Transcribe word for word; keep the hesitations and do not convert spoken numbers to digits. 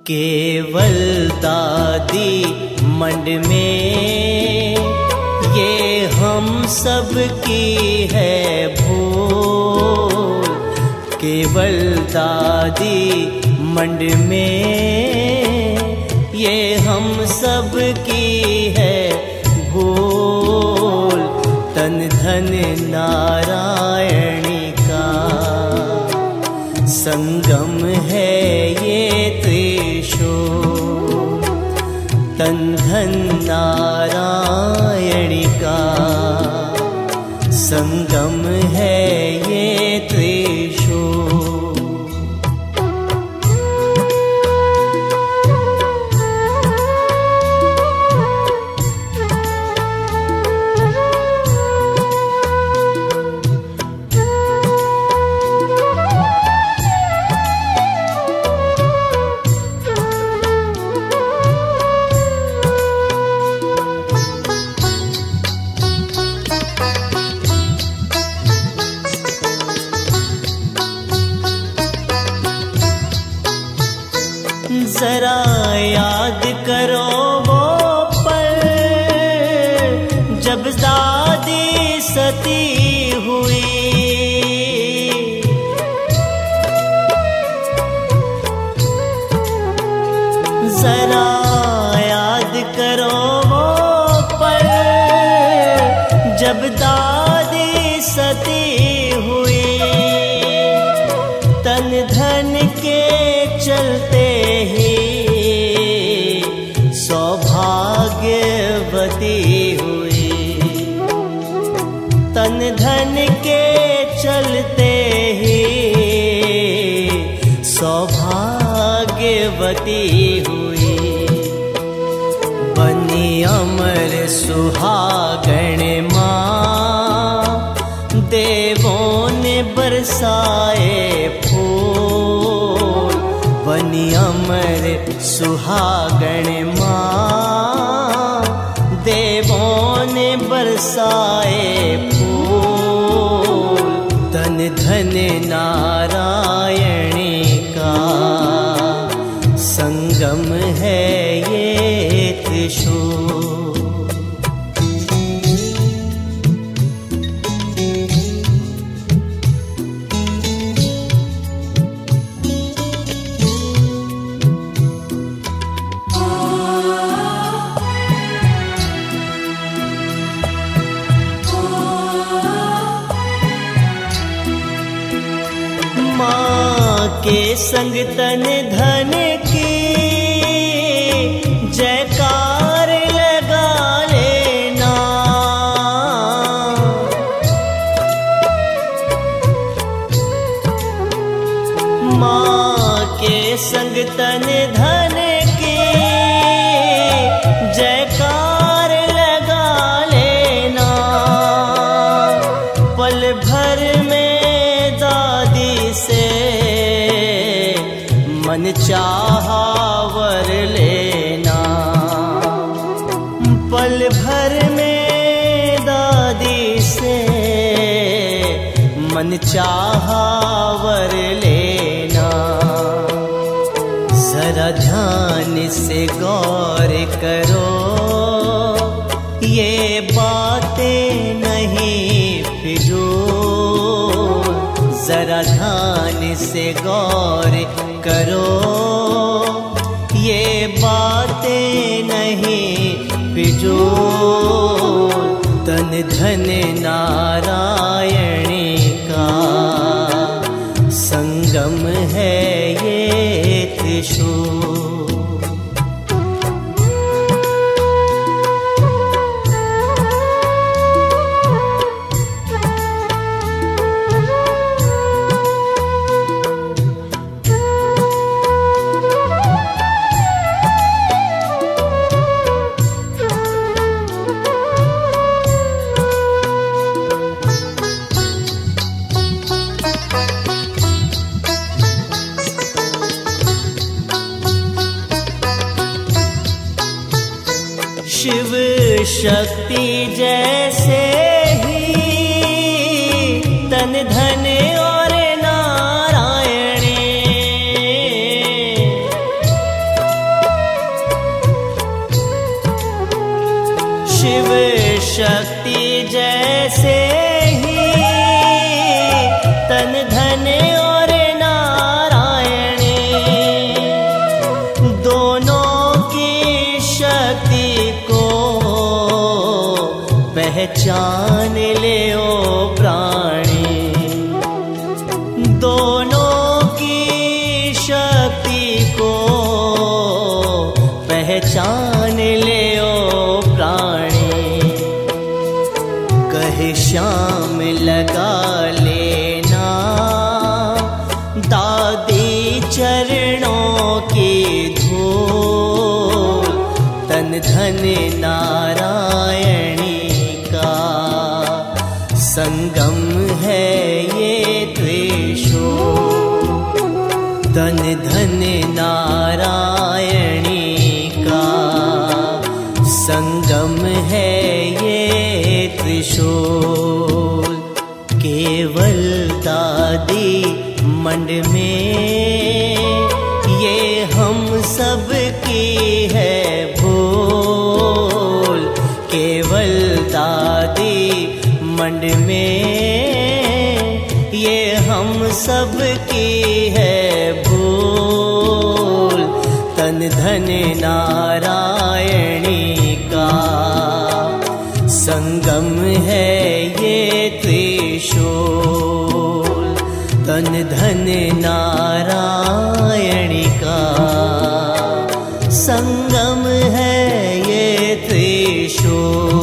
केवल दादी मंड में ये हम सब की है भूल। केवल दादी मंड में ये हम सब की है भूल। तन धन नारायणी का संगम है ये त्रिशूल। तन धन नारायणी का संगम है ये त्रिशूल। जरा याद करो वो पल जब दादी सती हुई। जरा याद करो वो पल जब दादी सती हुई। तन धन के चलते ही सौभाग्यवती हुई। तन धन के चलते ही सौभाग्यवती हुई। बनी अमर सुहागण माँ देवों ने बरसाए फूल। बनी अमर सुहागण माँ देवों ने बरसाए फूल। धन धन नारायणी का संगम है ये त्रिशूल। के संग तन धन की जयकार लगा लेना। माँ के संग तन धन की जयकार लगा लेना। पल भर में दादी से मन चाहा वर लेना। पल भर में दादी से मन चाहा वर लेना। जरा ध्यान से गौर करो ये बातें नहीं फिजूल। जरा ध्यान से गौर करो ये बातें नहीं फिजूल। तन धन नारायणी का संगम है ये त्रिशूल। शिव शक्ति जैसे ही तन धन और नारायणी। शक्ति जैसे ही तन धन और नारायणी, दोनों की शक्ति को पहचान ले ओ प्राणी, दोनों की शक्ति को पहचान ले ओ प्राणी। कहे श्याम लगा लेना दादी चरणों की धूल, तन धन नारायणी का संगम है ये त्रिशूल, तन धन नारायणी का संगम है ये त्रिशूल। केवल दादी मंड में ये हम सब की है भूल, केवल दादी मंड में ये हम सब की है भूल, तन धन नारायणी का संगम है ये त्रिशूल, तन धन नारायणी का संगम है ये त्रिशूल।